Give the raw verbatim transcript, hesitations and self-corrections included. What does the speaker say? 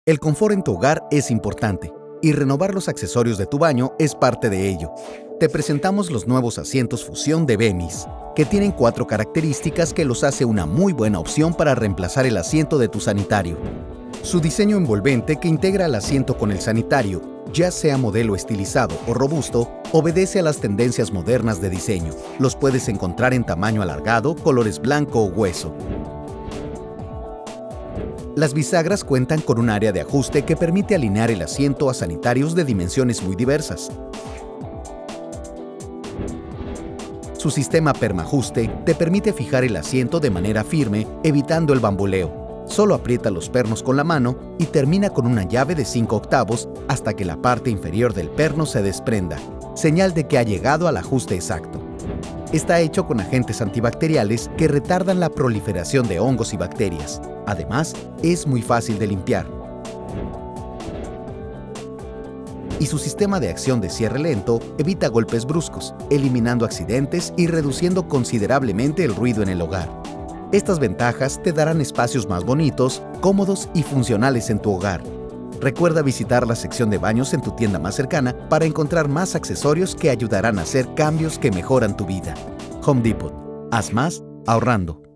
El confort en tu hogar es importante y renovar los accesorios de tu baño es parte de ello. Te presentamos los nuevos asientos Fusión de Bemis, que tienen cuatro características que los hace una muy buena opción para reemplazar el asiento de tu sanitario. Su diseño envolvente que integra el asiento con el sanitario, ya sea modelo estilizado o robusto, obedece a las tendencias modernas de diseño. Los puedes encontrar en tamaño alargado, colores blanco o hueso. Las bisagras cuentan con un área de ajuste que permite alinear el asiento a sanitarios de dimensiones muy diversas. Su sistema permajuste te permite fijar el asiento de manera firme, evitando el bamboleo. Solo aprieta los pernos con la mano y termina con una llave de cinco octavos hasta que la parte inferior del perno se desprenda, señal de que ha llegado al ajuste exacto. Está hecho con agentes antibacteriales que retardan la proliferación de hongos y bacterias. Además, es muy fácil de limpiar. Y su sistema de acción de cierre lento evita golpes bruscos, eliminando accidentes y reduciendo considerablemente el ruido en el hogar. Estas ventajas te darán espacios más bonitos, cómodos y funcionales en tu hogar. Recuerda visitar la sección de baños en tu tienda más cercana para encontrar más accesorios que ayudarán a hacer cambios que mejoran tu vida. Home Depot. Haz más ahorrando.